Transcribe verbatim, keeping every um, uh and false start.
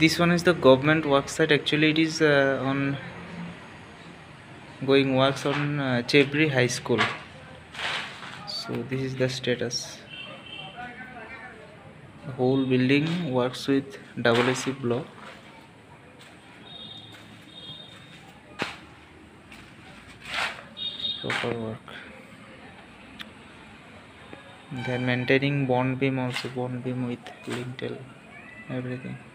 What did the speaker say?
this one is the government work site. Actually it is uh, on going works on uh, Chebri High School. So this is the status. The whole building works with double A C block. Proper work. They are maintaining bond beam also, bond beam with lintel, everything.